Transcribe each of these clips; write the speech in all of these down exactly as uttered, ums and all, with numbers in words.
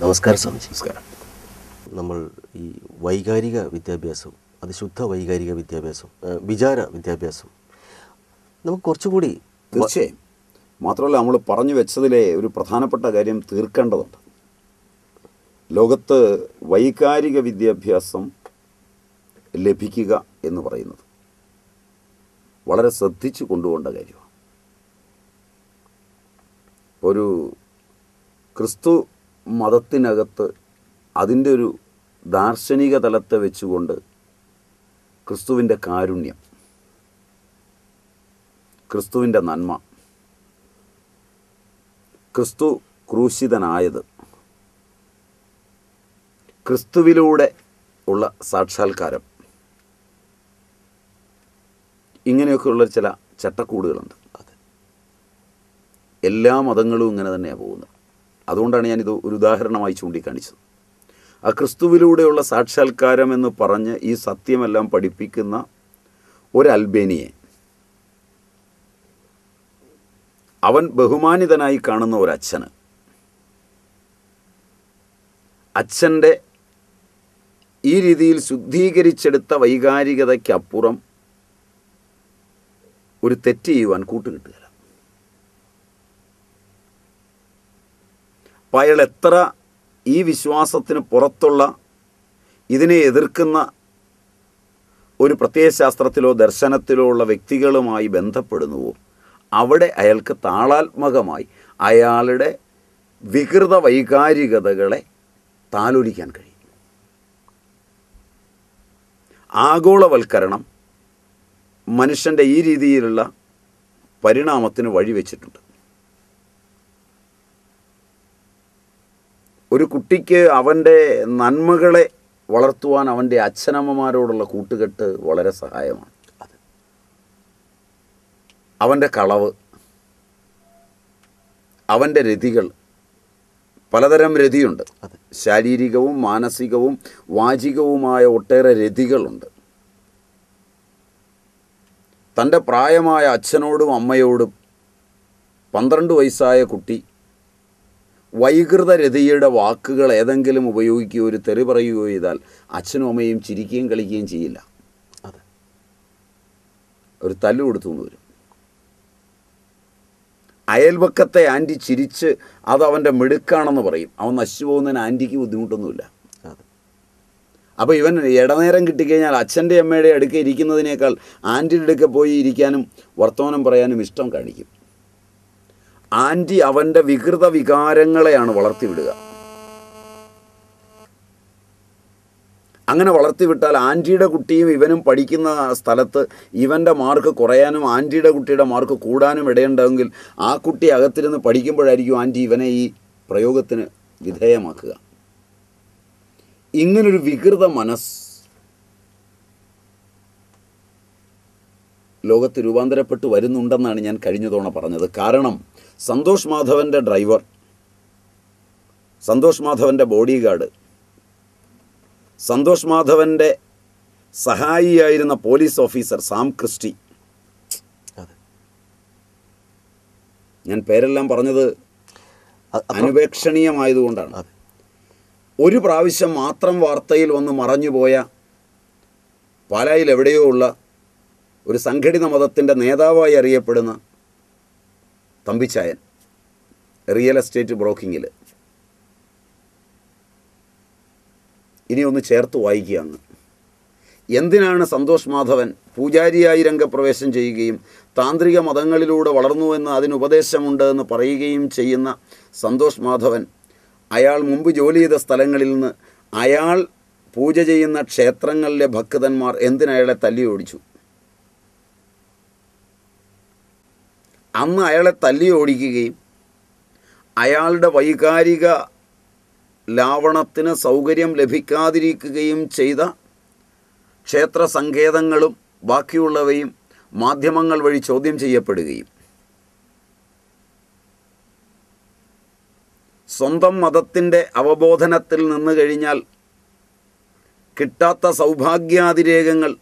നമസ്കാരം സ്വാമിജി. നമസ്കാരം. നമ്മൾ ഈ വൈകാരിക വിദ്യാഭ്യാസം, അത് ശുദ്ധ വൈകാരിക വിദ്യാഭ്യാസം, വിചാര വിദ്യാഭ്യാസം നമുക്ക് കുറച്ചുകൂടി തീർച്ചയായും. മാത്രമല്ല, നമ്മൾ പറഞ്ഞു വെച്ചതിലെ ഒരു പ്രധാനപ്പെട്ട കാര്യം തീർക്കേണ്ടതുണ്ട്. ലോകത്ത് വൈകാരിക വിദ്യാഭ്യാസം ലഭിക്കുക എന്ന് പറയുന്നത് വളരെ ശ്രദ്ധിച്ചു കൊണ്ടുപോകേണ്ട കാര്യമാണ്. ഒരു ക്രിസ്തു മതത്തിനകത്ത് അതിൻ്റെ ഒരു ദാർശനിക തലത്തെ വെച്ചുകൊണ്ട് ക്രിസ്തുവിൻ്റെ കാരുണ്യം, ക്രിസ്തുവിൻ്റെ നന്മ, ക്രിസ്തു ക്രൂശിതനായത്, ക്രിസ്തുവിലൂടെ ഉള്ള സാക്ഷാത്കാരം, ഇങ്ങനെയൊക്കെയുള്ള ചില ചട്ടക്കൂടുകളുണ്ട്. എല്ലാ മതങ്ങളും ഇങ്ങനെ തന്നെയാണ് പോകുന്നത്. അതുകൊണ്ടാണ് ഞാനിത് ഒരു ഉദാഹരണമായി ചൂണ്ടിക്കാണിച്ചത്. ആ ക്രിസ്തുവിലൂടെയുള്ള സാക്ഷാത്കാരം എന്ന് പറഞ്ഞ് ഈ സത്യമെല്ലാം പഠിപ്പിക്കുന്ന ഒരു അൽബേനിയെ അവൻ ബഹുമാനിതനായി കാണുന്ന ഒരച്ഛന് അച്ഛൻ്റെ ഈ രീതിയിൽ ശുദ്ധീകരിച്ചെടുത്ത വൈകാരികതയ്ക്കപ്പുറം ഒരു തെറ്റ് ചെയ്യുവാൻ കൂട്ടുകിട്ടുകയില്ല. അപ്പം അയാൾ എത്ര ഈ വിശ്വാസത്തിന് പുറത്തുള്ള ഇതിനെ എതിർക്കുന്ന ഒരു പ്രത്യയശാസ്ത്രത്തിലോ ദർശനത്തിലോ ഉള്ള വ്യക്തികളുമായി ബന്ധപ്പെടുന്നുവോ, അവിടെ അയാൾക്ക് താളാത്മകമായി അയാളുടെ വികൃത വൈകാരികതകളെ താലോലിക്കാൻ കഴിയും. ആഗോളവൽക്കരണം മനുഷ്യൻ്റെ ഈ രീതിയിലുള്ള പരിണാമത്തിന് വഴിവെച്ചിട്ടുണ്ട്. ഒരു കുട്ടിക്ക് അവൻ്റെ നന്മകളെ വളർത്തുവാൻ അവൻ്റെ അച്ഛനമ്മമാരോടുള്ള കൂട്ടുകെട്ട് വളരെ സഹായമാണ്. അവൻ്റെ കളവ്, അവൻ്റെ രതികൾ, പലതരം രതിയുണ്ട്. ശാരീരികവും മാനസികവും വാചികവുമായ ഒട്ടേറെ രതികളുണ്ട്. തൻ്റെ പ്രായമായ അച്ഛനോടും അമ്മയോടും പന്ത്രണ്ട് വയസ്സായ കുട്ടി വൈകൃത രതിയുടെ വാക്കുകൾ ഏതെങ്കിലും ഉപയോഗിക്കുകയോ ഒരു തെറി പറയുകയോ ചെയ്താൽ അച്ഛനും അമ്മയും ചിരിക്കുകയും കളിക്കുകയും ചെയ്യില്ല. അതെ, ഒരു തല്ലു കൊടുത്തു എന്ന് വരും. അയൽപക്കത്തെ ആൻറ്റി ചിരിച്ച് അത് അവൻ്റെ മിടുക്കാണെന്ന് പറയും. അവൻ നശിച്ചു പോകുന്നതിന് ആൻറ്റിക്ക് ബുദ്ധിമുട്ടൊന്നുമില്ല. അപ്പോൾ ഇവൻ ഇടനേരം കിട്ടിക്കഴിഞ്ഞാൽ അച്ഛൻ്റെ അമ്മയുടെ അടുക്ക ഇരിക്കുന്നതിനേക്കാൾ ആൻറ്റിയുടെ അടുക്ക പോയി ഇരിക്കാനും വർത്തമാനം പറയാനും ഇഷ്ടം കാണിക്കും. ആൻറ്റി അവൻ്റെ വികൃത വികാരങ്ങളെയാണ് വളർത്തിവിടുക. അങ്ങനെ വളർത്തിവിട്ടാൽ ആൻറ്റിയുടെ കുട്ടിയും ഇവനും പഠിക്കുന്ന സ്ഥലത്ത് ഇവൻ്റെ മാർക്ക് കുറയാനും ആൻറ്റിയുടെ കുട്ടിയുടെ മാർക്ക് കൂടാനും ഇടയുണ്ടാകുമെങ്കിൽ ആ കുട്ടി അകത്തിരുന്ന് പഠിക്കുമ്പോഴായിരിക്കും ആൻറ്റി ഇവനെ ഈ പ്രയോഗത്തിന് വിധേയമാക്കുക. ഇങ്ങനൊരു വികൃത മനസ്സ് ലോകത്ത് രൂപാന്തരപ്പെട്ട് വരുന്നുണ്ടെന്നാണ് ഞാൻ കഴിഞ്ഞ തവണ പറഞ്ഞത്. കാരണം സന്തോഷ് മാധവൻ്റെ ഡ്രൈവർ, സന്തോഷ് മാധവൻ്റെ ബോഡി ഗാർഡ്, സന്തോഷ് മാധവൻ്റെ സഹായിയായിരുന്ന പോലീസ് ഓഫീസർ സാം ക്രിസ്റ്റി, ഞാൻ പേരെല്ലാം പറഞ്ഞത് അനുപേക്ഷണീയമായതുകൊണ്ടാണ്. ഒരു പ്രാവശ്യം മാത്രം വാർത്തയിൽ വന്ന് മറഞ്ഞുപോയ പാലായിൽ എവിടെയോ ഉള്ള ഒരു സംഘടിത മതത്തിൻ്റെ നേതാവായി അറിയപ്പെടുന്ന തമ്പിച്ചായൻ, റിയൽ എസ്റ്റേറ്റ് ബ്രോക്കിങ്ങിൽ. ഇനി ഒന്ന് ചേർത്ത് വായിക്കുക അങ്ങ്. എന്തിനാണ് സന്തോഷ് മാധവൻ പൂജാരിയായി രംഗപ്രവേശം ചെയ്യുകയും താന്ത്രിക മതങ്ങളിലൂടെ വളർന്നുവെന്ന് അതിനുപദേശമുണ്ട് എന്ന് പറയുകയും ചെയ്യുന്ന സന്തോഷ് മാധവൻ അയാൾ മുമ്പ് ജോലി ചെയ്ത സ്ഥലങ്ങളിൽ നിന്ന് അയാൾ പൂജ ചെയ്യുന്ന ക്ഷേത്രങ്ങളിലെ ഭക്തന്മാർ എന്തിനയാളെ തല്ലി ഓടിച്ചു? അന്ന് അയാളെ തല്ലി ഓടിക്കുകയും അയാളുടെ വൈകാരിക ലാവണത്തിന് സൗകര്യം ലഭിക്കാതിരിക്കുകയും ചെയ്ത ക്ഷേത്ര സങ്കേതങ്ങളും ബാക്കിയുള്ളവയും മാധ്യമങ്ങൾ വഴി ചോദ്യം ചെയ്യപ്പെടുകയും സ്വന്തം മതത്തിൻ്റെ അവബോധനത്തിൽ നിന്ന് കഴിഞ്ഞാൽ കിട്ടാത്ത സൗഭാഗ്യാതിരേകങ്ങൾ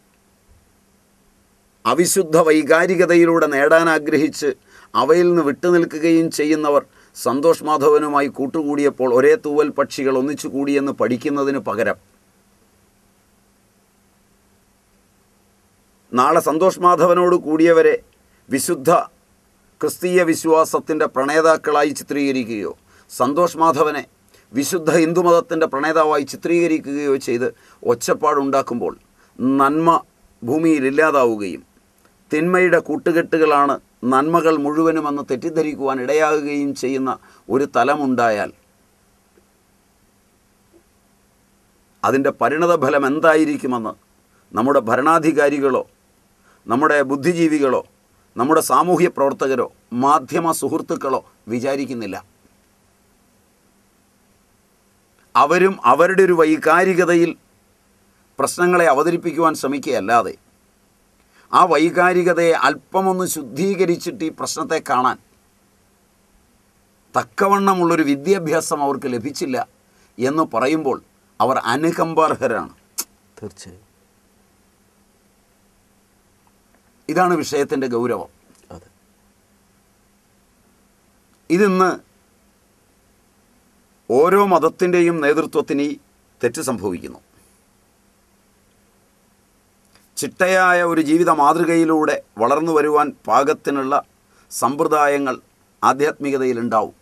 അവിശുദ്ധ വൈകാരികതയിലൂടെ നേടാൻ ആഗ്രഹിച്ച് അവയിൽ നിന്ന് വിട്ടുനിൽക്കുകയും ചെയ്യുന്നവർ സന്തോഷ് മാധവനുമായി കൂട്ടുകൂടിയപ്പോൾ ഒരേ തൂവൽ പക്ഷികൾ ഒന്നിച്ചു കൂടിയെന്ന് പഠിക്കുന്നതിന് പകരം നാളെ സന്തോഷ് മാധവനോട് കൂടിയവരെ വിശുദ്ധ ക്രിസ്തീയ വിശ്വാസത്തിൻ്റെ പ്രണേതാക്കളായി ചിത്രീകരിക്കുകയോ സന്തോഷ് മാധവനെ വിശുദ്ധ ഹിന്ദുമതത്തിൻ്റെ പ്രണേതാവായി ചിത്രീകരിക്കുകയോ ചെയ്ത് ഒച്ചപ്പാടുണ്ടാക്കുമ്പോൾ നന്മ ഭൂമിയിൽ ഇല്ലാതാവുകയും തിന്മയുടെ കൂട്ടുകെട്ടുകളാണ് നന്മകൾ മുഴുവനുമെന്ന് തെറ്റിദ്ധരിക്കുവാൻ ഇടയാകുകയും ചെയ്യുന്ന ഒരു തലമുണ്ടായാൽ അതിൻ്റെ പരിണതഫലം എന്തായിരിക്കുമെന്ന് നമ്മുടെ ഭരണാധികാരികളോ നമ്മുടെ ബുദ്ധിജീവികളോ നമ്മുടെ സാമൂഹ്യ പ്രവർത്തകരോ മാധ്യമ സുഹൃത്തുക്കളോ വിചാരിക്കുന്നില്ല. അവരും അവരുടെ ഒരു വൈകാരികതയിൽ പ്രശ്നങ്ങളെ അവതരിപ്പിക്കുവാൻ ശ്രമിക്കുകയല്ലാതെ ആ വൈകാരികതയെ അല്പമൊന്ന് ശുദ്ധീകരിച്ചിട്ട് ഈ പ്രശ്നത്തെ കാണാൻ തക്കവണ്ണമുള്ളൊരു വിദ്യാഭ്യാസം അവർക്ക് ലഭിച്ചില്ല എന്ന് പറയുമ്പോൾ അവർ അനുകമ്പാർഹരാണ്. തീർച്ചയായും ഇതാണ് വിഷയത്തിൻ്റെ ഗൗരവം. അതെ. ഇതിന്ന് ഓരോ മതത്തിൻ്റെയും നേതൃത്വത്തിന് ഈ തെറ്റ് സംഭവിക്കുന്നു. ചിട്ടയായ ഒരു ജീവിത മാതൃകയിലൂടെ വളർന്നു വരുവാൻ പാകത്തിനുള്ള സമ്പ്രദായങ്ങൾ ആധ്യാത്മികതയിലുണ്ടാവും.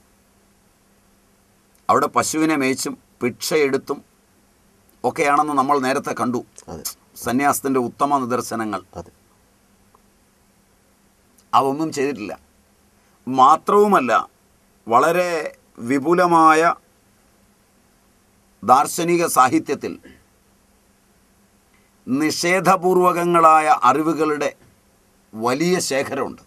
അവിടെ പശുവിനെ മേച്ചും ഭിക്ഷയെടുത്തും ഒക്കെയാണെന്ന് നമ്മൾ നേരത്തെ കണ്ടു. സന്യാസത്തിൻ്റെ ഉത്തമ നിദർശനങ്ങൾ. അതൊന്നും ചെയ്തിട്ടില്ല. മാത്രവുമല്ല, വളരെ വിപുലമായ ദാർശനിക സാഹിത്യത്തിൽ നിഷേധപൂർവകങ്ങളായ അറിവുകളുടെ വലിയ ശേഖരമുണ്ട്.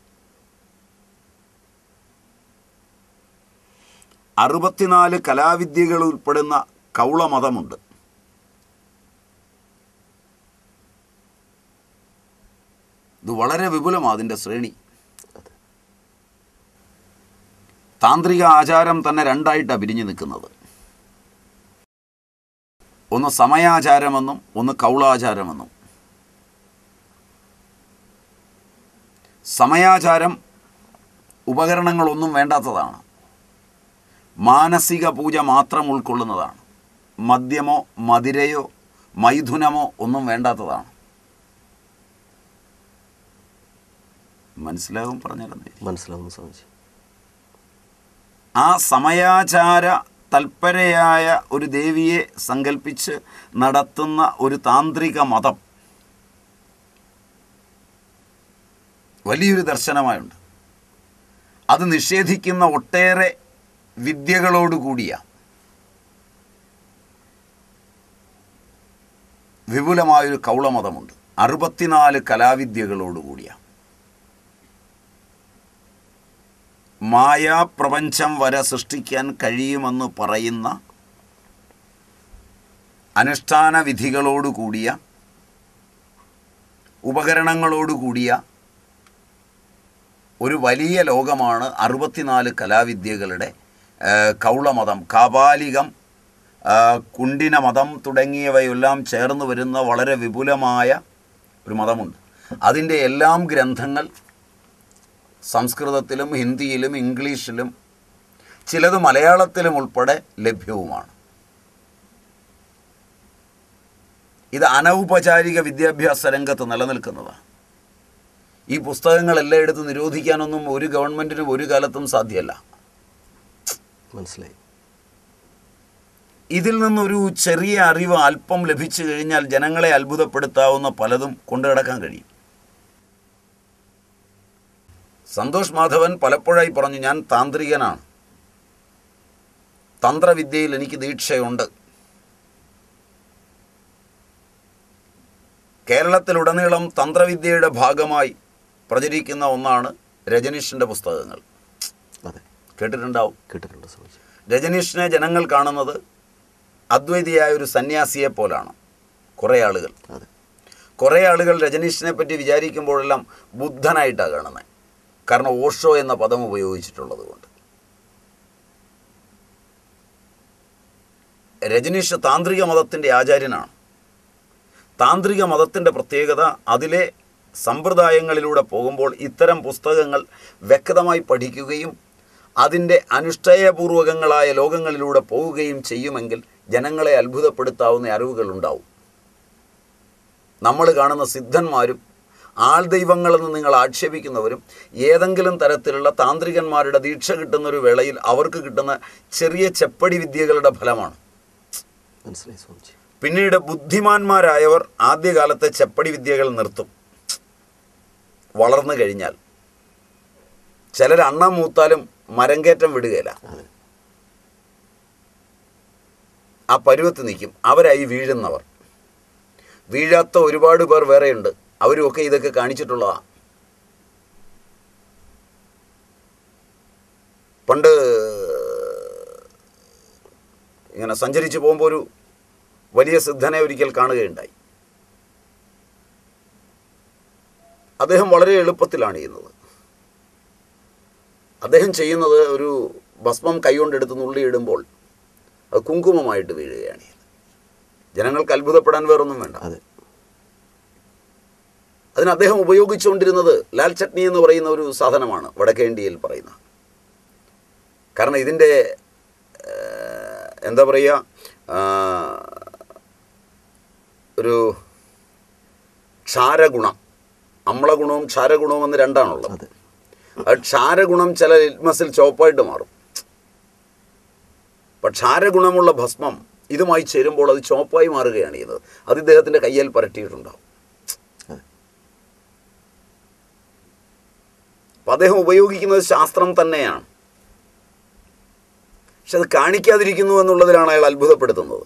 അറുപത്തിനാല് കലാവിദ്യകൾ ഉൾപ്പെടുന്ന കൗളമതമുണ്ട്. ഇത് വളരെ വിപുലമാണ് അതിൻ്റെ ശ്രേണി. താന്ത്രിക ആചാരം തന്നെ രണ്ടായിട്ടാണ് പിരിഞ്ഞു നിൽക്കുന്നത്. ഒന്ന് സമയാചാരമെന്നും ഒന്ന് കൗളാചാരമെന്നും. സമയാചാരം ഉപകരണങ്ങളൊന്നും വേണ്ടാത്തതാണ്. മാനസിക പൂജ മാത്രം ഉൾക്കൊള്ളുന്നതാണ്. മദ്യമോ മതിരയോ മൈഥുനമോ ഒന്നും വേണ്ടാത്തതാണ്. മനസ്സിലാകും പറഞ്ഞാൽ മനസ്സിലാകുന്ന സംശയം. ആ സമയാചാര തൽപരയായ ഒരു ദേവിയെ സങ്കല്പിച്ച് നടത്തുന്ന ഒരു താന്ത്രിക മതം വലിയൊരു ദർശനമായുണ്ട്. അത് നിഷേധിക്കുന്ന ഒട്ടേറെ വിദ്യകളോടുകൂടിയ വിപുലമായൊരു കൗളമതമുണ്ട്. അറുപത്തിനാല് കലാവിദ്യകളോടുകൂടിയ മായാപ്രപഞ്ചം വരെ സൃഷ്ടിക്കാൻ കഴിയുമെന്ന് പറയുന്ന അനുഷ്ഠാന വിധികളോടുകൂടിയ ഉപകരണങ്ങളോടുകൂടിയ ഒരു വലിയ ലോകമാണ് അറുപത്തിനാല് കലാവിദ്യകളുടെ കൗളമതം. കാപാലികം, കുണ്ടിന മതം തുടങ്ങിയവയെല്ലാം ചേർന്ന് വരുന്ന വളരെ വിപുലമായ ഒരു മതമുണ്ട്. അതിൻ്റെ എല്ലാം ഗ്രന്ഥങ്ങൾ സംസ്കൃതത്തിലും ഹിന്ദിയിലും ഇംഗ്ലീഷിലും ചിലത് മലയാളത്തിലും ഉൾപ്പെടെ ലഭ്യവുമാണ്. ഇത് അനൗപചാരിക വിദ്യാഭ്യാസ രംഗത്ത് നിലനിൽക്കുന്നതാണ്. ഈ പുസ്തകങ്ങളെല്ലാം എടുത്ത് നിരോധിക്കാനൊന്നും ഒരു ഗവൺമെൻറ്റിനും ഒരു കാലത്തും സാധ്യമല്ല. മനസ്സിലായി. ഇതിൽ നിന്നൊരു ചെറിയ അറിവ് അല്പം ലഭിച്ചു കഴിഞ്ഞാൽ ജനങ്ങളെ അത്ഭുതപ്പെടുത്താവുന്ന പലതും കൊണ്ടുനടക്കാൻ കഴിയും. സന്തോഷ് മാധവൻ പലപ്പോഴായി പറഞ്ഞു, ഞാൻ താന്ത്രികനാണ്, തന്ത്രവിദ്യയിൽ എനിക്ക് ദീക്ഷയുണ്ട്. കേരളത്തിലുടനീളം തന്ത്രവിദ്യയുടെ ഭാഗമായി പ്രചരിക്കുന്ന ഒന്നാണ് രജനീഷിൻ്റെ പുസ്തകങ്ങൾ. അതെ, കേട്ടിട്ടുണ്ടാവും. കേട്ടിട്ടുണ്ട്. രജനീഷിനെ ജനങ്ങൾ കാണുന്നത് അദ്വൈതിയായ ഒരു സന്യാസിയെ പോലാണ്. കുറേ ആളുകൾ കുറേ ആളുകൾ രജനീഷിനെ പറ്റി വിചാരിക്കുമ്പോഴെല്ലാം ബുദ്ധനായിട്ടാണ് കാണുന്നത്. കാരണം ഓഷോ എന്ന പദം ഉപയോഗിച്ചിട്ടുള്ളത് കൊണ്ട്. രജനീഷ് താന്ത്രിക മതത്തിൻ്റെ ആചാര്യനാണ്. താന്ത്രിക മതത്തിൻ്റെ പ്രത്യേകത അതിലെ സമ്പ്രദായങ്ങളിലൂടെ പോകുമ്പോൾ ഇത്തരം പുസ്തകങ്ങൾ വ്യക്തമായി പഠിക്കുകയും അതിൻ്റെ അനുഷ്ഠേയപൂർവകങ്ങളായ ലോകങ്ങളിലൂടെ പോവുകയും ചെയ്യുമെങ്കിൽ ജനങ്ങളെ അത്ഭുതപ്പെടുത്താവുന്ന അറിവുകളുണ്ടാവും. നമ്മൾ കാണുന്ന സിദ്ധന്മാരും ആൾ ദൈവങ്ങളെന്ന് നിങ്ങൾ ആക്ഷേപിക്കുന്നവരും ഏതെങ്കിലും തരത്തിലുള്ള താന്ത്രികന്മാരുടെ ദീക്ഷ കിട്ടുന്നൊരു വേളയിൽ അവർക്ക് കിട്ടുന്ന ചെറിയ ചെപ്പടി വിദ്യകളുടെ ഫലമാണ്. മനസ്സിലായി സ്വാമിജി. പിന്നീട് ബുദ്ധിമാന്മാരായവർ ആദ്യകാലത്തെ ചെപ്പടി വിദ്യകൾ നിർത്തും. വളർന്നു കഴിഞ്ഞാൽ ചിലർ അണ്ണം മൂത്താലും മരം കയറ്റം വിടുകയില്ല, ആ പരുവത്ത് നിൽക്കും. അവരായി വീഴുന്നവർ. വീഴാത്ത ഒരുപാട് പേർ വേറെയുണ്ട്. അവരുമൊക്കെ ഇതൊക്കെ കാണിച്ചിട്ടുള്ളതാണ്. പണ്ട് ഇങ്ങനെ സഞ്ചരിച്ച് പോകുമ്പോൾ ഒരു വലിയ സിദ്ധനെ ഒരിക്കൽ കാണുകയുണ്ടായി. അദ്ദേഹം വളരെ എളുപ്പത്തിലാണ് ചെയ്യുന്നത്. അദ്ദേഹം ചെയ്യുന്നത് ഒരു ഭസ്മം കൈകൊണ്ടെടുത്ത് നുള്ളിയിടുമ്പോൾ അത് കുങ്കുമമായിട്ട് വീഴുകയാണ്. ജനങ്ങൾക്ക് അത്ഭുതപ്പെടാൻ വേറൊന്നും വേണ്ട. അതിന് അദ്ദേഹം ഉപയോഗിച്ചുകൊണ്ടിരുന്നത് ലാൽ ചട്നി എന്ന് പറയുന്ന ഒരു സാധനമാണ്, വടക്കേ ഇന്ത്യയിൽ പറയുന്ന. കാരണം ഇതിൻ്റെ എന്താ പറയുക, ഒരു ക്ഷാരഗുണം, അമ്ലഗുണവും ക്ഷാരഗുണവും എന്ന് രണ്ടാണുള്ളത്. ആ ക്ഷാരഗുണം ചില ലിറ്റ്മസിൽ ചുവപ്പായിട്ട് മാറും. അപ്പം ക്ഷാരഗുണമുള്ള ഭസ്മം ഇതുമായി ചേരുമ്പോൾ അത് ചുവപ്പായി മാറുകയാണ് ചെയ്യുന്നത്. അത് ഇദ്ദേഹത്തിൻ്റെ കയ്യിൽ പരട്ടിയിട്ടുണ്ടാവും. അപ്പം അദ്ദേഹം ഉപയോഗിക്കുന്നത് ശാസ്ത്രം തന്നെയാണ്. പക്ഷെ അത് കാണിക്കാതിരിക്കുന്നു എന്നുള്ളതിലാണ് അയാൾ അത്ഭുതപ്പെടുത്തുന്നത്.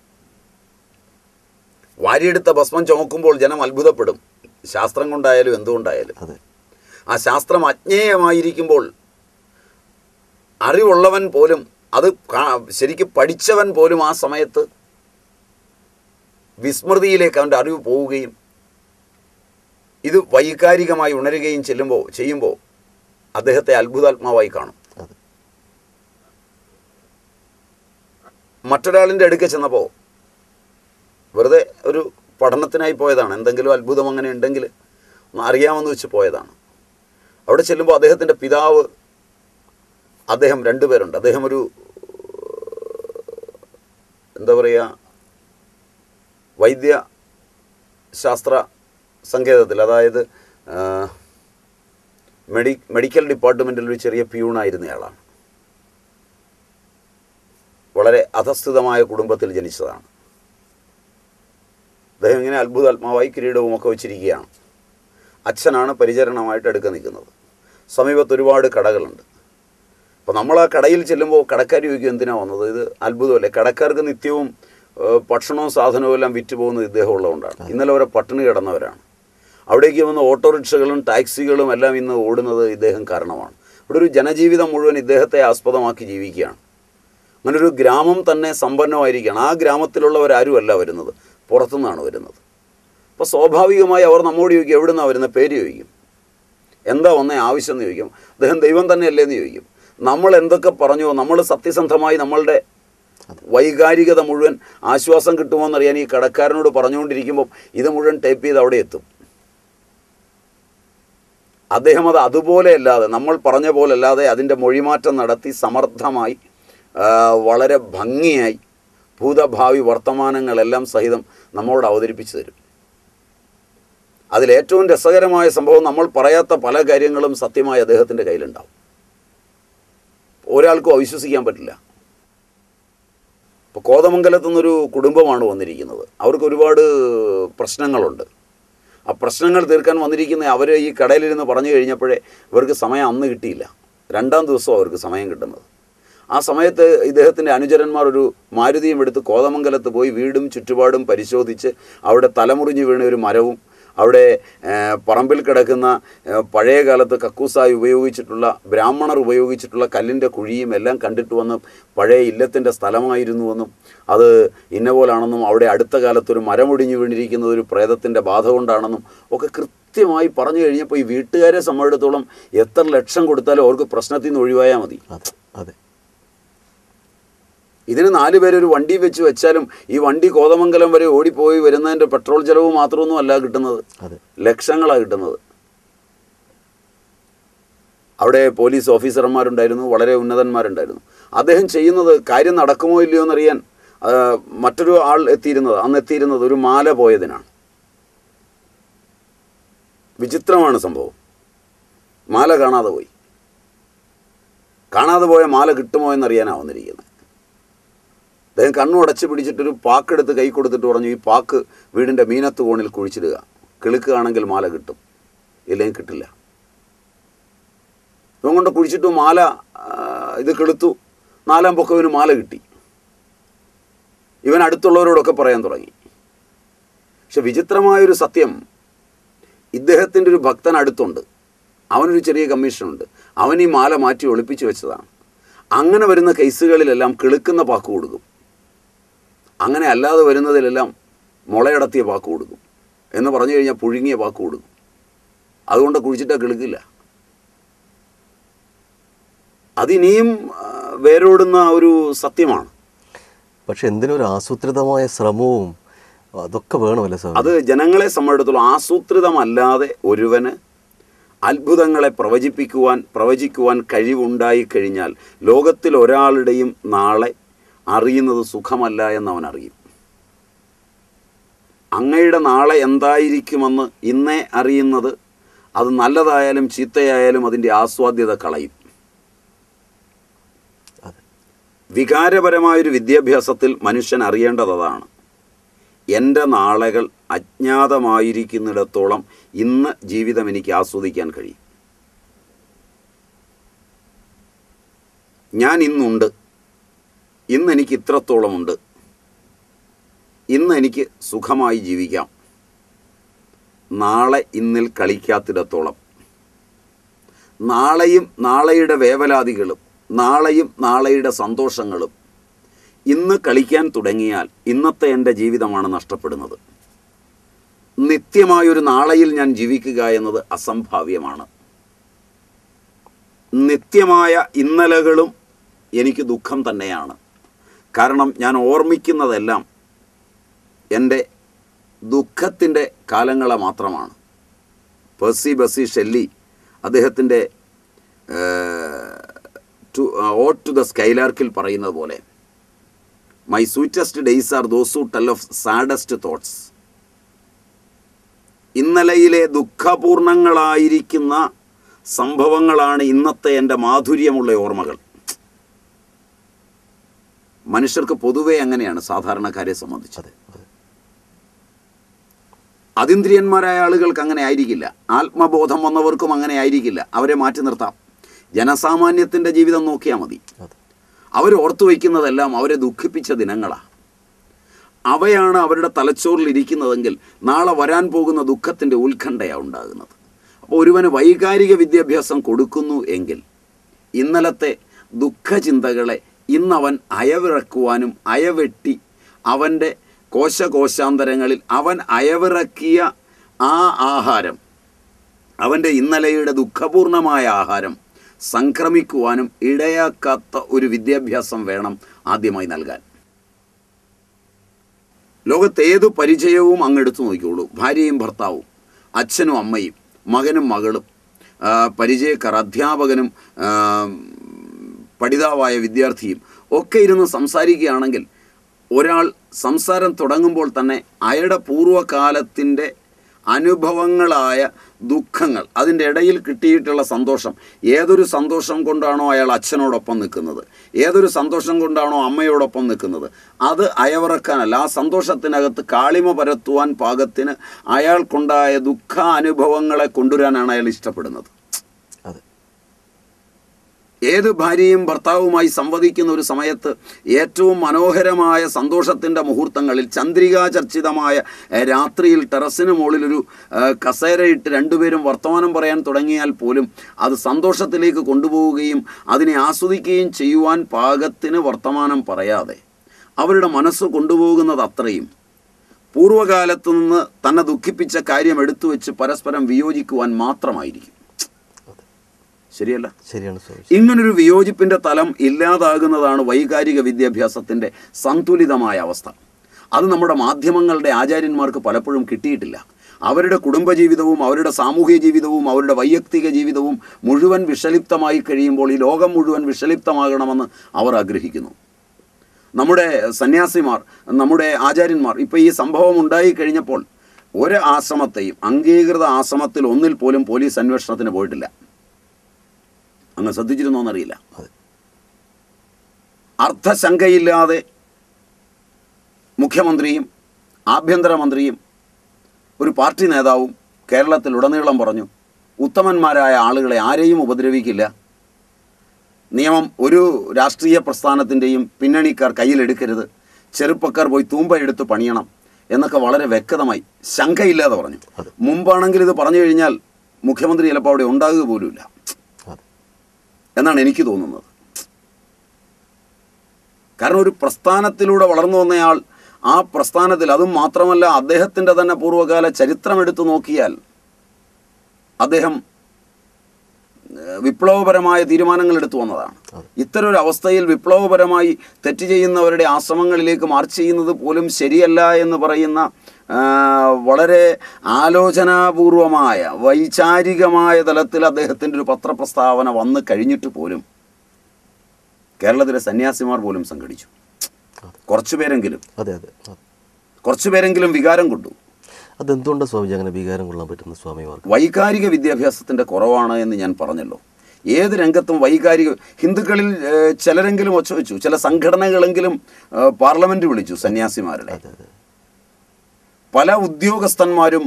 വാരിയെടുത്ത ഭസ്മം ചുമക്കുമ്പോൾ ജനം അത്ഭുതപ്പെടും, ശാസ്ത്രം കൊണ്ടായാലും എന്തുകൊണ്ടായാലും. ആ ശാസ്ത്രം അജ്ഞേയമായിരിക്കുമ്പോൾ അറിവുള്ളവൻ പോലും, അത് ശരിക്കും പഠിച്ചവൻ പോലും ആ സമയത്ത് വിസ്മൃതിയിലേക്ക് അവൻ്റെ അറിവ് പോവുകയും ഇത് വൈകാരികമായി ഉണരുകയും ചെല്ലുമ്പോൾ ചെയ്യുമ്പോൾ അദ്ദേഹത്തെ അത്ഭുതാത്മാവായി കാണും. മറ്റൊരാളിൻ്റെ അടുക്ക ചെന്നപ്പോൾ വെറുതെ ഒരു പഠനത്തിനായി പോയതാണ്, എന്തെങ്കിലും അത്ഭുതം അങ്ങനെ ഉണ്ടെങ്കിൽ ഒന്ന് അറിയാമെന്ന് വെച്ച് പോയതാണ്. അവിടെ ചെല്ലുമ്പോൾ അദ്ദേഹത്തിൻ്റെ പിതാവ്, അദ്ദേഹം രണ്ടുപേരുണ്ട്. അദ്ദേഹം ഒരു എന്താ പറയുക, വൈദ്യശാസ്ത്ര സങ്കേതത്തിൽ, അതായത് മെഡി മെഡിക്കൽ ഡിപ്പാർട്ട്മെൻറ്റിൽ ഒരു ചെറിയ പ്യൂണായിരുന്നയാളാണ്. വളരെ അധസ്ഥിതമായ കുടുംബത്തിൽ ജനിച്ചതാണ്. അദ്ദേഹം ഇങ്ങനെ അത്ഭുതാത്മാവായി കിരീടവുമൊക്കെ വെച്ചിരിക്കുകയാണ്. അച്ഛനാണ് പരിചരണമായിട്ട് അടുക്ക നിൽക്കുന്നത്. സമീപത്ത് ഒരുപാട് കടകളുണ്ട്. അപ്പോൾ നമ്മൾ ആ കടയിൽ ചെല്ലുമ്പോൾ കടക്കാർ ചോദിക്കും, എന്തിനാണ് വന്നത്, ഇത് അത്ഭുതമല്ലേ. കടക്കാർക്ക് നിത്യവും ഭക്ഷണവും സാധനവും എല്ലാം വിറ്റ് പോകുന്നത് ഇദ്ദേഹം ഉള്ളതുകൊണ്ടാണ്. ഇന്നലെ അവരെ പട്ടിണി കിടന്നവരാണ്. അവിടേക്ക് വന്ന് ഓട്ടോറിക്ഷകളും ടാക്സികളും എല്ലാം ഇന്ന് ഓടുന്നത് ഇദ്ദേഹം കാരണമാണ്. ഇവിടെ ഒരു ജനജീവിതം മുഴുവൻ ഇദ്ദേഹത്തെ ആസ്പദമാക്കി ജീവിക്കുകയാണ്. അങ്ങനൊരു ഗ്രാമം തന്നെ സമ്പന്നമായിരിക്കുകയാണ്. ആ ഗ്രാമത്തിലുള്ളവരാരുമല്ല വരുന്നത്, പുറത്തുനിന്നാണ് വരുന്നത്. അപ്പോൾ സ്വാഭാവികമായി അവർ നമ്മോട് ചോദിക്കും, എവിടെ നിന്നാണ് വരുന്നത്, പേര് ചോദിക്കും, എന്താ വന്നേ ആവശ്യം എന്ന് ചോദിക്കും. അദ്ദേഹം ദൈവം തന്നെയല്ലേ എന്ന് ചോദിക്കും. നമ്മൾ എന്തൊക്കെ പറഞ്ഞോ, നമ്മൾ സത്യസന്ധമായി നമ്മളുടെ വൈകാരികത മുഴുവൻ ആശ്വാസം കിട്ടുമോ എന്നറിയാൻ ഈ കടക്കാരനോട് പറഞ്ഞുകൊണ്ടിരിക്കുമ്പോൾ ഇത് മുഴുവൻ ടൈപ്പ് ചെയ്ത് അവിടെ എത്തും. അദ്ദേഹം അത് അതുപോലെ അല്ലാതെ, നമ്മൾ പറഞ്ഞ പോലെ അല്ലാതെ അതിൻ്റെ മൊഴിമാറ്റം നടത്തി സമർത്ഥമായി വളരെ ഭംഗിയായി ഭൂതഭാവി വർത്തമാനങ്ങളെല്ലാം സഹിതം നമ്മളോട് അവതരിപ്പിച്ചു തരും. അതിലേറ്റവും രസകരമായ സംഭവം, നമ്മൾ പറയാത്ത പല കാര്യങ്ങളും സത്യമായി അദ്ദേഹത്തിൻ്റെ കയ്യിലുണ്ടാവും. ഒരാൾക്കും അവിശ്വസിക്കാൻ പറ്റില്ല. ഇപ്പോൾ കോതമംഗലത്തു നിന്നൊരു കുടുംബമാണ് വന്നിരിക്കുന്നത്. അവർക്ക് ഒരുപാട് പ്രശ്നങ്ങളുണ്ട്. ആ പ്രശ്നങ്ങൾ തീർക്കാൻ വന്നിരിക്കുന്ന അവർ ഈ കടയിലിരുന്ന് പറഞ്ഞു കഴിഞ്ഞപ്പോഴേ ഇവർക്ക് സമയം അന്ന് കിട്ടിയില്ല. രണ്ടാം ദിവസം അവർക്ക് സമയം കിട്ടുന്നത്. ആ സമയത്ത് ഇദ്ദേഹത്തിൻ്റെ അനുചരന്മാർ ഒരു മാരുതിയും എടുത്ത് കോതമംഗലത്ത് പോയി വീടും ചുറ്റുപാടും പരിശോധിച്ച് അവിടെ തലമുറിഞ്ഞ് വീണ ഒരു മരവും അവിടെ പറമ്പിൽ കിടക്കുന്ന പഴയ കാലത്ത് കക്കൂസായി ഉപയോഗിച്ചിട്ടുള്ള ബ്രാഹ്മണർ ഉപയോഗിച്ചിട്ടുള്ള കല്ലിൻ്റെ കുഴിയും എല്ലാം കണ്ടിട്ട് വന്ന് പഴയ ഇല്ലത്തിൻ്റെ സ്ഥലമായിരുന്നുവെന്നും അത് ഇന്ന പോലാണെന്നും അവിടെ അടുത്ത കാലത്തൊരു മരമൊടിഞ്ഞു വീണിരിക്കുന്നത് ഒരു പ്രേതത്തിൻ്റെ ബാധ കൊണ്ടാണെന്നും ഒക്കെ കൃത്യമായി പറഞ്ഞു കഴിഞ്ഞപ്പോൾ ഈ വീട്ടുകാരെ സംബന്ധിച്ചിടത്തോളം എത്ര ലക്ഷം കൊടുത്താലും അവർക്ക് പ്രശ്നത്തിൽ നിന്ന് ഒഴിവായാൽ മതി. അതെ. ഇതിന് നാല് പേരൊരു വണ്ടി വെച്ച് വെച്ചാലും ഈ വണ്ടി കോതമംഗലം വരെ ഓടിപ്പോയി വരുന്നതിൻ്റെ പെട്രോൾ ചെലവ് മാത്രമൊന്നും അല്ല കിട്ടുന്നത്, ലക്ഷങ്ങളാണ് കിട്ടുന്നത്. അവിടെ പോലീസ് ഓഫീസർമാരുണ്ടായിരുന്നു, വളരെ ഉന്നതന്മാരുണ്ടായിരുന്നു. അദ്ദേഹം ചെയ്യുന്നത് കാര്യം നടക്കുമോ ഇല്ലയോ എന്നറിയാൻ മറ്റൊരു ആൾ എത്തിയിരുന്നത് അന്ന് എത്തിയിരുന്നത് ഒരു മാല പോയതിനാണ്. വിചിത്രമാണ് സംഭവം. മാല കാണാതെ പോയി. കാണാതെ പോയ മാല കിട്ടുമോ എന്നറിയാനാണ് വന്നിരിക്കുന്നത്. അദ്ദേഹം കണ്ണു അടച്ച് പിടിച്ചിട്ടൊരു പാക്കെടുത്ത് കൈ കൊടുത്തിട്ട് പറഞ്ഞു, ഈ പാക്ക് വീടിൻ്റെ മീനത്ത് കോണിൽ കുഴിച്ചിടുക, കിളുക്കുകയാണെങ്കിൽ മാല കിട്ടും, ഇല്ലെങ്കിൽ കിട്ടില്ല. അതുകൊണ്ട് കുഴിച്ചിട്ടു, മാല ഇത് കിളുത്തു. നാലാം പൊക്കവിന് മാല കിട്ടി. ഇവൻ അടുത്തുള്ളവരോടൊക്കെ പറയാൻ തുടങ്ങി. പക്ഷെ വിചിത്രമായൊരു സത്യം, ഇദ്ദേഹത്തിൻ്റെ ഒരു ഭക്തൻ അടുത്തുണ്ട്, അവനൊരു ചെറിയ കമ്മീഷനുണ്ട്, അവൻ ഈ മാല മാറ്റി ഒളിപ്പിച്ച് വെച്ചതാണ്. അങ്ങനെ വരുന്ന കേസുകളിലെല്ലാം കിളുക്കുന്ന പാക്ക് കൊടുക്കും, അങ്ങനെ അല്ലാതെ വരുന്നതിലെല്ലാം മുളയടത്തിയ പാക്ക് കൊടുക്കും. എന്ന് പറഞ്ഞു കഴിഞ്ഞാൽ പുഴുങ്ങിയ പാക്ക് കൊടുക്കും. അതുകൊണ്ട് കുഴിച്ചിട്ടാൽ കിളുക്കില്ല. അതിനിയും വേരോടുന്ന ഒരു സത്യമാണ്. പക്ഷെ എന്തിനൊരു ആസൂത്രിതമായ ശ്രമവും അതൊക്കെ വേണമല്ലോ സാർ. അത് ജനങ്ങളെ സംബന്ധിച്ചിടത്തോളം ആസൂത്രിതമല്ലാതെ ഒരുവന് അത്ഭുതങ്ങളെ പ്രവചിപ്പിക്കുവാൻ പ്രവചിക്കുവാൻ കഴിവുണ്ടായി കഴിഞ്ഞാൽ ലോകത്തിൽ ഒരാളുടെയും നാളെ അറിയുന്നത് സുഖമല്ല എന്നവൻ അറിയും. അങ്ങയുടെ നാളെ എന്തായിരിക്കുമെന്ന് ഇന്നേ അറിയുന്നത് അത് നല്ലതായാലും ചീത്തയായാലും അതിൻ്റെ ആസ്വാദ്യത കളയും. വികാരപരമായൊരു വിദ്യാഭ്യാസത്തിൽ മനുഷ്യൻ അറിയേണ്ടത് അതാണ്. എൻ്റെ നാളുകൾ അജ്ഞാതമായിരിക്കുന്നിടത്തോളം ഇന്ന് ജീവിതം എനിക്ക് ആസ്വദിക്കാൻ കഴിയും. ഞാൻ ഇന്നുണ്ട്, ഇന്ന് എനിക്ക് ഇത്രത്തോളമുണ്ട്, ഇന്ന് എനിക്ക് സുഖമായി ജീവിക്കാം. നാളെ ഇന്നിൽ കളിക്കാത്തിടത്തോളം നാളെയും നാളെയുടെ വേവലാതികളും നാളെയും നാളെയുടെ സന്തോഷങ്ങളും ഇന്ന് കളിക്കാൻ തുടങ്ങിയാൽ ഇന്നത്തെ എൻ്റെ ജീവിതമാണ് നഷ്ടപ്പെടുന്നത്. നിത്യമായൊരു നാളെയിൽ ഞാൻ ജീവിക്കുക എന്നത് അസംഭാവ്യമാണ്. നിത്യമായ ഇന്നലകളും എനിക്ക് ദുഃഖം തന്നെയാണ്. കാരണം ഞാൻ ഓർമ്മിക്കുന്നതെല്ലാം എൻ്റെ ദുഃഖത്തിൻ്റെ കാലങ്ങളെ മാത്രമാണ്. പെർസി ബസി ഷെല്ലി അദ്ദേഹത്തിൻ്റെ ടു ഓട്ട് ടു ദ സ്കൈലാർക്കിൽ പറയുന്നത് പോലെ, my sweetest days are those who tell of saddest thoughts. ഇന്നലയിലെ ദുഃഖപൂർണങ്ങളായിരിക്കുന്ന സംഭവങ്ങളാണ് ഇന്നത്തെ എൻ്റെ മാധുര്യമുള്ള ഓർമ്മകൾ. മനുഷ്യർക്ക് പൊതുവേ അങ്ങനെയാണ്, സാധാരണക്കാരെ സംബന്ധിച്ചത്. അതീന്ദ്രിയന്മാരായ ആളുകൾക്ക് അങ്ങനെ ആയിരിക്കില്ല. ആത്മബോധം വന്നവർക്കും അങ്ങനെ ആയിരിക്കില്ല. അവരെ മാറ്റി നിർത്താം. ജനസാമാന്യത്തിൻ്റെ ജീവിതം നോക്കിയാൽ മതി. അവർ ഓർത്തു വയ്ക്കുന്നതെല്ലാം അവരെ ദുഃഖിപ്പിച്ച ദിനങ്ങളാണ്. അവയാണ് അവരുടെ തലച്ചോറിലിരിക്കുന്നതെങ്കിൽ നാളെ വരാൻ പോകുന്ന ദുഃഖത്തിൻ്റെ ഉത്കണ്ഠയാണ് ഉണ്ടാകുന്നത്. അപ്പോൾ ഒരുവന് വൈകാരിക വിദ്യാഭ്യാസം കൊടുക്കുന്നു എങ്കിൽ ഇന്നലത്തെ ദുഃഖചിന്തകളെ ഇന്നവൻ അയവിറക്കുവാനും അയവെട്ടി അവൻ്റെ കോശകോശാന്തരങ്ങളിൽ അവൻ അയവിറക്കിയ ആ ആഹാരം, അവൻ്റെ ഇന്നലെയുടെ ദുഃഖപൂർണമായ ആഹാരം സംക്രമിക്കുവാനും ഇടയാക്കാത്ത ഒരു വിദ്യാഭ്യാസം വേണം ആദ്യമായി നൽകാൻ. ലോകത്തേതു പരിചയവും അങ്ങെടുത്തു നോക്കിക്കോളൂ. ഭാര്യയും ഭർത്താവും, അച്ഛനും അമ്മയും, മകനും മകളും, പരിചയക്കാർ, അധ്യാപകനും പഠിതാവായ വിദ്യാർത്ഥിയും ഒക്കെ ഇരുന്ന് സംസാരിക്കുകയാണെങ്കിൽ ഒരാൾ സംസാരം തുടങ്ങുമ്പോൾ തന്നെ അയാളുടെ പൂർവ്വകാലത്തിൻ്റെ അനുഭവങ്ങളായ ദുഃഖങ്ങൾ, അതിൻ്റെ ഇടയിൽ കിട്ടിയിട്ടുള്ള സന്തോഷം, ഏതൊരു സന്തോഷം കൊണ്ടാണോ അയാൾ അച്ഛനോടൊപ്പം നിൽക്കുന്നത്, ഏതൊരു സന്തോഷം കൊണ്ടാണോ അമ്മയോടൊപ്പം നിൽക്കുന്നത്, അത് അയവിറക്കാനല്ല, ആ സന്തോഷത്തിനകത്ത് കാളിമ പരത്തുവാൻ പാകത്തിന് അയാൾക്കുണ്ടായ ദുഃഖ അനുഭവങ്ങളെ കൊണ്ടുവരാനാണ് അയാൾ ഇഷ്ടപ്പെടുന്നത്. ഏത് ഭാര്യയും ഭർത്താവുമായി സംവദിക്കുന്ന ഒരു സമയത്ത് ഏറ്റവും മനോഹരമായ സന്തോഷത്തിൻ്റെ മുഹൂർത്തങ്ങളിൽ ചന്ദ്രികാചർച്ചിതമായ രാത്രിയിൽ ടെറസിന് മുകളിലൊരു കസേരയിട്ട് രണ്ടുപേരും വർത്തമാനം പറയാൻ തുടങ്ങിയാൽ പോലും അത് സന്തോഷത്തിലേക്ക് കൊണ്ടുപോവുകയും അതിനെ ആസ്വദിക്കുകയും ചെയ്യുവാൻ പാകത്തിന് വർത്തമാനം പറയാതെ അവരുടെ മനസ്സ് കൊണ്ടുപോകുന്നത് അത്രയും പൂർവ്വകാലത്തു നിന്ന് തന്നെ ദുഃഖിപ്പിച്ച കാര്യം എടുത്തു വെച്ച് പരസ്പരം വിയോജിക്കുവാൻ മാത്രമായിരിക്കും. ശരിയല്ല? ശരിയാണ്. ഇങ്ങനൊരു വിയോജിപ്പിൻ്റെ തലം ഇല്ലാതാകുന്നതാണ് വൈകാരിക വിദ്യാഭ്യാസത്തിൻ്റെ സന്തുലിതമായ അവസ്ഥ. അത് നമ്മുടെ മാധ്യമങ്ങളുടെ ആചാര്യന്മാർക്ക് പലപ്പോഴും കിട്ടിയിട്ടില്ല. അവരുടെ കുടുംബജീവിതവും അവരുടെ സാമൂഹിക ജീവിതവും അവരുടെ വൈയക്തിക ജീവിതവും മുഴുവൻ വിഷലിപ്തമായി കഴിയുമ്പോൾ ഈ ലോകം മുഴുവൻ വിഷലിപ്തമാകണമെന്ന് അവർ ആഗ്രഹിക്കുന്നു. നമ്മുടെ സന്യാസിമാർ, നമ്മുടെ ആചാര്യന്മാർ ഇപ്പോൾ ഈ സംഭവം ഉണ്ടായി കഴിഞ്ഞപ്പോൾ ഒരു ആശ്രമത്തെയും അംഗീകൃത ആശ്രമത്തിൽ ഒന്നിൽ പോലും പോലീസ് അന്വേഷണത്തിന് പോയിട്ടില്ല. അങ്ങ് ശ്രദ്ധിച്ചിരുന്നോന്നറിയില്ല. അർത്ഥശങ്കയില്ലാതെ മുഖ്യമന്ത്രിയും ആഭ്യന്തരമന്ത്രിയും ഒരു പാർട്ടി നേതാവും കേരളത്തിലുടനീളം പറഞ്ഞു, ഉത്തമന്മാരായ ആളുകളെ ആരെയും ഉപദ്രവിക്കില്ല, നിയമം ഒരു രാഷ്ട്രീയ പ്രസ്ഥാനത്തിൻ്റെയും പിന്നണിക്കാർ കയ്യിലെടുക്കരുത്, ചെറുപ്പക്കാർ പോയി തൂമ്പ എടുത്ത് പണിയണം എന്നൊക്കെ വളരെ വ്യക്തമായി ശങ്കയില്ലാതെ പറഞ്ഞു. മുമ്പാണെങ്കിൽ ഇത് പറഞ്ഞു കഴിഞ്ഞാൽ മുഖ്യമന്ത്രി ചിലപ്പോൾ അവിടെ ഉണ്ടാകുക പോലുമില്ല എന്നാണ് എനിക്ക് തോന്നുന്നത്. കാരണം ഒരു പ്രസ്ഥാനത്തിലൂടെ വളർന്നു വന്നയാൾ ആ പ്രസ്ഥാനത്തിൽ, അതും മാത്രമല്ല അദ്ദേഹത്തിൻ്റെ തന്നെ പൂർവ്വകാല ചരിത്രം എടുത്തു നോക്കിയാൽ അദ്ദേഹം വിപ്ലവപരമായ തീരുമാനങ്ങൾ എടുത്തു വന്നതാണ്. ഇത്തരം ഒരു അവസ്ഥയിൽ വിപ്ലവപരമായി തെറ്റ് ചെയ്യുന്നവരുടെ ആശ്രമങ്ങളിലേക്ക് മാർച്ച് ചെയ്യുന്നത് പോലും ശരിയല്ല എന്ന് പറയുന്ന വളരെ ആലോചനാപൂർവമായ വൈചാരികമായ തലത്തിൽ അദ്ദേഹത്തിൻ്റെ ഒരു പത്രപ്രസ്താവന വന്നു കഴിഞ്ഞിട്ട് പോലും കേരളത്തിലെ സന്യാസിമാർ പോലും സംഘടിച്ചു. കുറച്ചു പേരെങ്കിലും അതെ അതെ കുറച്ചു പേരെങ്കിലും വികാരം കൊണ്ടു. അതെന്തുകൊണ്ടാണ് സ്വാമിജി അങ്ങനെ വികാരം കൊള്ളാൻ പറ്റുന്ന സ്വാമിമാർക്ക്? വൈകാരിക വിദ്യാഭ്യാസത്തിൻ്റെ കുറവാണ് എന്ന് ഞാൻ പറഞ്ഞല്ലോ. ഏത് രംഗത്തും വൈകാരിക, ഹിന്ദുക്കളിൽ ചിലരെങ്കിലും ഒച്ച വെച്ചു, ചില സംഘടനകളെങ്കിലും പാർലമെൻറ്റ് വിളിച്ചു സന്യാസിമാരുടെ. പല ഉദ്യോഗസ്ഥന്മാരും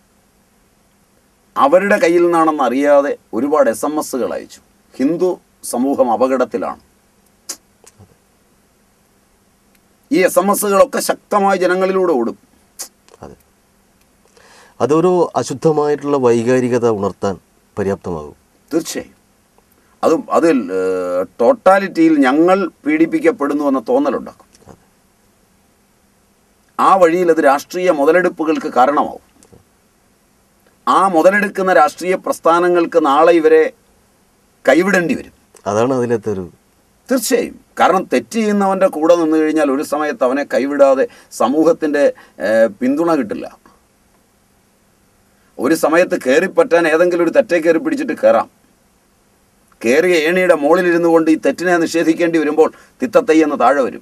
അവരുടെ കയ്യിൽ നിന്നാണെന്ന് അറിയാതെ ഒരുപാട് എസ് എം എസുകൾ അയച്ചു. ഹിന്ദു സമൂഹം അപകടത്തിലാണ്. ഈ എസ് എം എസുകളൊക്കെ ശക്തമായ ജനങ്ങളിലൂടെ ഓടും. അതൊരു അശുദ്ധമായിട്ടുള്ള വൈകാരികത ഉണർത്താൻ പര്യാപ്തമാകും. തീർച്ചയായും. അതും അതിൽ ടോട്ടാലിറ്റിയിൽ ഞങ്ങൾ പീഡിപ്പിക്കപ്പെടുന്നു എന്ന തോന്നലുണ്ടാക്കും. ആ വഴിയിൽ അത് രാഷ്ട്രീയ മുതലെടുപ്പുകൾക്ക് കാരണമാവും. ആ മുതലെടുക്കുന്ന രാഷ്ട്രീയ പ്രസ്ഥാനങ്ങൾക്ക് നാളെ ഇവരെ കൈവിടേണ്ടി വരും. അതാണ് അതിലത്തൊരു. തീർച്ചയായും. കാരണം തെറ്റ് ചെയ്യുന്നവൻ്റെ കൂടെ നിന്ന് കഴിഞ്ഞാൽ ഒരു സമയത്ത് അവനെ കൈവിടാതെ സമൂഹത്തിൻ്റെ പിന്തുണ കിട്ടില്ല. ഒരു സമയത്ത് കയറിപ്പറ്റാൻ ഏതെങ്കിലും ഒരു തെറ്റേ കയറി പിടിച്ചിട്ട് കയറാം. കയറിയ ഏണിയുടെ മുകളിലിരുന്നു കൊണ്ട് ഈ തെറ്റിനെ നിഷേധിക്കേണ്ടി വരുമ്പോൾ തിത്തത്തയ്യെന്ന് താഴെ വരും.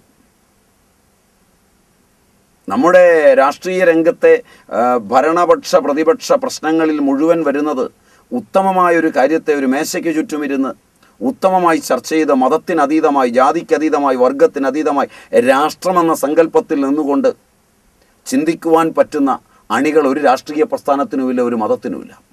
നമ്മുടെ രാഷ്ട്രീയ രംഗത്തെ ഭരണപക്ഷ പ്രതിപക്ഷ പ്രശ്നങ്ങളിൽ മുഴുവൻ വരുന്നത് ഉത്തമമായൊരു കാര്യത്തെ ഒരു മേശയ്ക്ക് ചുറ്റുമിരുന്ന് ഉത്തമമായി ചർച്ച ചെയ്ത് മതത്തിനതീതമായി, ജാതിക്കതീതമായി, വർഗത്തിനതീതമായി രാഷ്ട്രമെന്ന സങ്കല്പത്തിൽ നിന്നുകൊണ്ട് ചിന്തിക്കുവാൻ പറ്റുന്ന അണികൾ ഒരു രാഷ്ട്രീയ പ്രസ്ഥാനത്തിനുമില്ല, ഒരു മതത്തിനുമില്ല.